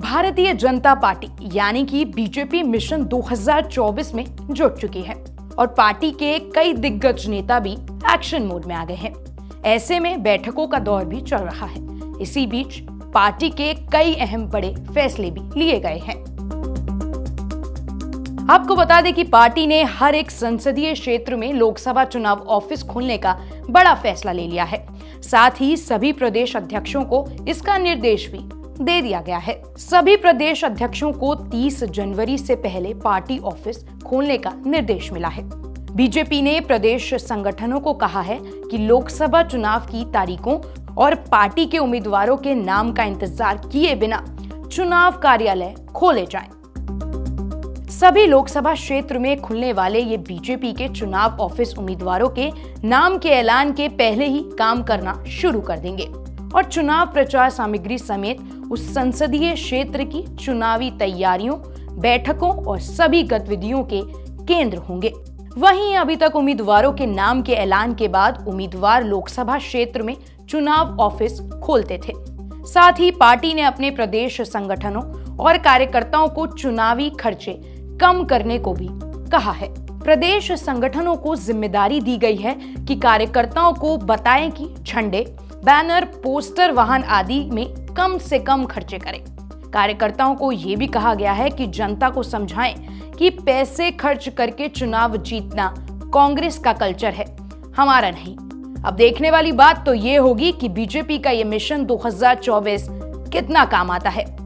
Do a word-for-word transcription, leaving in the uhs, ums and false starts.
Bharatiya Janata party यानी कि BJP mission दो हज़ार चौबीस में जुट चुकी है और पार्टी के कई दिग्गज नेता भी एक्शन मोड में आ गए हैं। ऐसे में बैठकों का दौर भी चल रहा है। इसी बीच पार्टी के कई अहम बड़े फैसले भी लिए गए हैं। आपको बता दें कि पार्टी ने हर एक संसदीय क्षेत्र में लोकसभा चुनाव ऑफिस खोलने का बड़ा फैसला ले लिया है। साथ ही सभी प्रदेश अध्यक्षों को इसका निर्देश भी दे दिया गया है। सभी प्रदेश अध्यक्षों को तीस जनवरी से पहले पार्टी ऑफिस खोलने का निर्देश मिला है। बीजेपी ने प्रदेश संगठनों को कहा है कि लोकसभा चुनाव की तारीखों और पार्टी के उम्मीदवारों के नाम का इंतजार किए बिना चुनाव कार्यालय खोले जाएं। सभी लोकसभा क्षेत्र में खुलने वाले ये बीजेपी के चुनाव ऑफिस उम्मीदवारों के नाम के ऐलान के पहले ही काम करना शुरू कर देंगे और चुनाव प्रचार सामग्री समेत उस संसदीय क्षेत्र की चुनावी तैयारियों, बैठकों और सभी गतिविधियों के केंद्र होंगे। वहीं अभी तक उम्मीदवारों के नाम के ऐलान के बाद उम्मीदवार लोकसभा क्षेत्र में चुनाव ऑफिस खोलते थे। साथ ही पार्टी ने अपने प्रदेश संगठनों और कार्यकर्ताओं को चुनावी खर्चे कम करने को भी कहा है। प्रदेश संगठनों को जिम्मेदारी दी गई है कि कार्यकर्ताओं को बताएं कि झंडे, बैनर, पोस्टर, वाहन आदि में कम से कम खर्चे करें। कार्यकर्ताओं को यह भी कहा गया है कि जनता को समझाएं कि पैसे खर्च करके चुनाव जीतना कांग्रेस का कल्चर है, हमारा नहीं। अब देखने वाली बात तो ये होगी कि बीजेपी का ये मिशन दो हज़ार चौबीस कितना काम आता है।